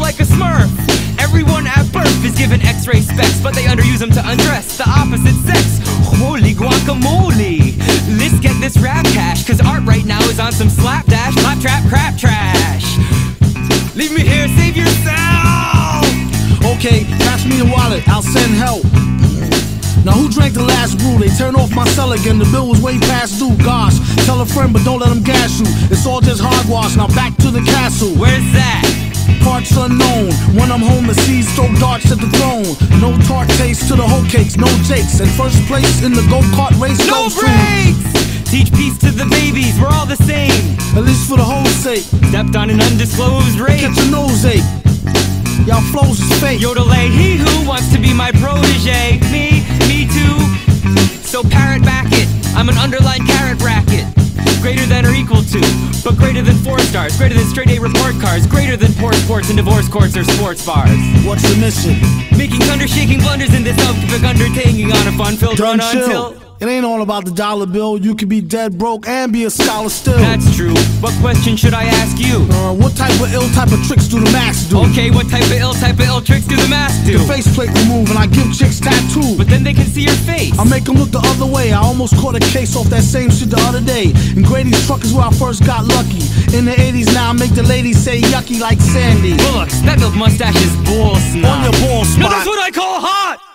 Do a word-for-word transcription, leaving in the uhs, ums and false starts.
like a smurf. Everyone at birth is given x-ray specs, but they underuse them to undress the opposite sex. Holy guacamole, let's get this rap cash, cause art right now is on some slapdash, claptrap, crap trash. Leave me here, save yourself. Okay, pass me the wallet, I'll send help. Now who drank the last brew? They turn off my cell again, the bill was way past due. Gosh, tell a friend but don't let them gas you. It's all just hogwash, now back to the castle. Where's that? Parts unknown. When I'm home, the seeds throw darts at the throne. No tart taste to the whole cakes, no jakes. And first place in the go-kart race. No breaks! Teach peace to the babies, we're all the same. At least for the whole sake. Stepped on an undisclosed race. Catch a nose ache. Y'all flows is fake. Yodelay, he who wants to be my protege. Me, me too. So parrot back it, I'm an underlined carrot bracket. Greater than or equal to, but greater than four stars. Greater than straight A report cards. Greater than poor sports and divorce courts or sports bars. What's the mission? Making thunder-shaking blunders in this outfit undertaking on a fun-filled run until... It ain't all about the dollar bill. You can be dead broke and be a scholar still. That's true. What question should I ask you? Uh, what type of ill type of tricks do the masks do? Okay, what type of ill type of ill tricks do the masks do? The faceplate remove and I give chicks tattoos. But then they can see your face. I make them look the other way. I almost caught a case off that same shit the other day. And Grady's truck is where I first got lucky. In the eighties now I make the ladies say yucky like Sandy. Bullocks, that milk mustache is bull snot. On your ball spot. Now that's what I call hot!